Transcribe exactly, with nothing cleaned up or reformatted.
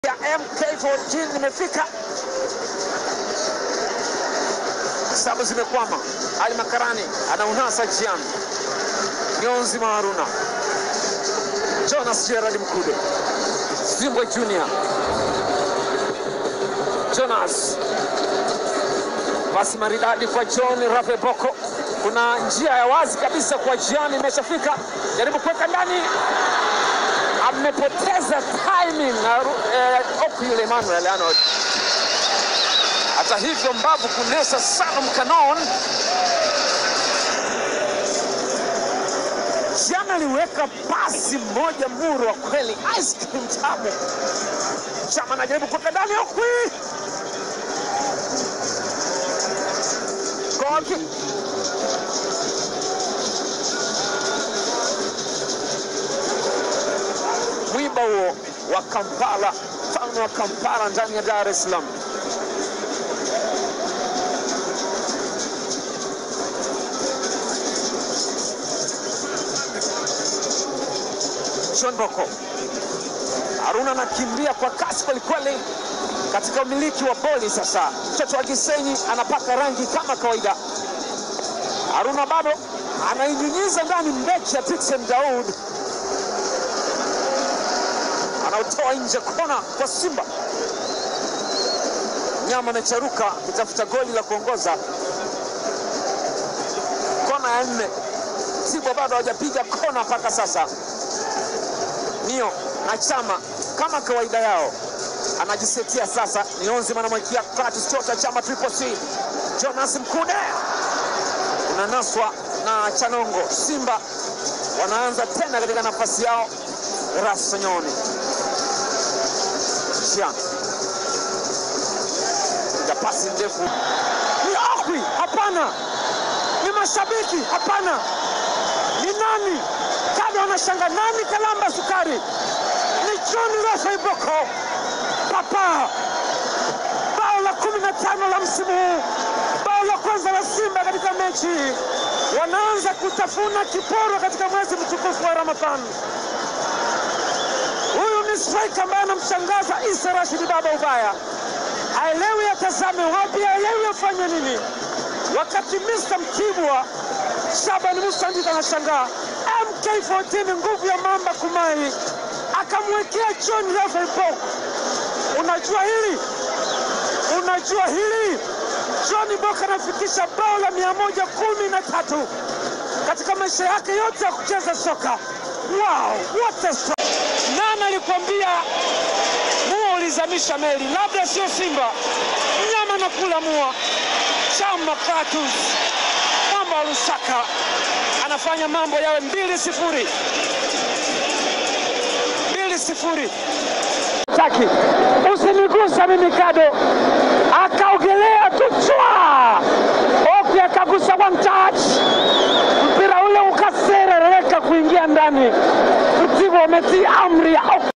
ya M K fourteen imefika. Sabu zimekwama. Ali Makarani anaunasa Jian. Nyonzi Maharuna. Jonas Gerard Mkude. Simbo Junior. Jonas. Pasi maridadi kwa John Rafe Boko. Kuna njia ya wazi kabisa kwa Jian, imeshafika. Jaribu kuweka ndani. Amepoteza timing na eh, Oku yule Emmanuel Arnold. Hata hivyo mbavu kunesa Salum Kanon. Jian aliweka pasi moja muru wa kweli, ice cream tamu. Chama anajaribu kuweka ndani Oku. Goal. Mwiba huo wa Kampala, mfalme wa Kampala ndani ya Dar es Salaam. John Boko. Haruna anakimbia kwa kasi kwelikweli katika umiliki wa boli sasa. Mtoto wa Gisenyi anapaka rangi kama kawaida. Haruna bado anainyunyiza ndani mbeki ya Tixen Daud. Anautoa nje kona kwa Simba. Nyama na charuka kutafuta goli la kuongoza. Kona ya nne. Simba bado hawajapiga kona mpaka sasa. Nio na Chama kama kawaida yao anajisetia sasa. Nionzi manamwakia Kratos Chota Chama Triple C. Jonas Mkude unanaswa na Chanongo. Simba wanaanza tena katika nafasi yao. Rasanyoni Jian. Ndio pasi ndefu. Ni Okwi, hapana. Ni mashabiki, hapana. Ni nani? Kada wanashanga nani kalamba sukari? Ni John Rafe Boko. Papa. Bao la kumi na tano la msimu huu. Bao la kwanza la Simba katika mechi. Wanaanza kutafuna kiporo katika mwezi mtukufu wa Ramadhani. Huyu ni striker ambaye anamshangaza Isa Rashid Baba Ubaya. Haelewi atazame wapi, haelewi afanye nini. Wakati Mister Mkibwa Shaban Musa ndiye anashangaa. M K fourteen nguvu ya mamba Kumai akamwekea John Rafe Boko. Unajua hili? Unajua hili? John Boko anafikisha bao la mia moja kumi na tatu katika maisha yake yote ya kucheza soka. Wow, what a strike. Nani alikwambia mua ulizamisha meli? Labda sio Simba. Nyama na kula mua. Chama Kratos Mwamba wa Lusaka anafanya mambo yawe mbili sifuri. Mbili sifuri. Taki, usinigusa mimi Kado. Akaogelea tu chwa. Oku akagusa one touch. Mpira ule ukaserereka kuingia ndani. Mtivo umeti amri ya Oku.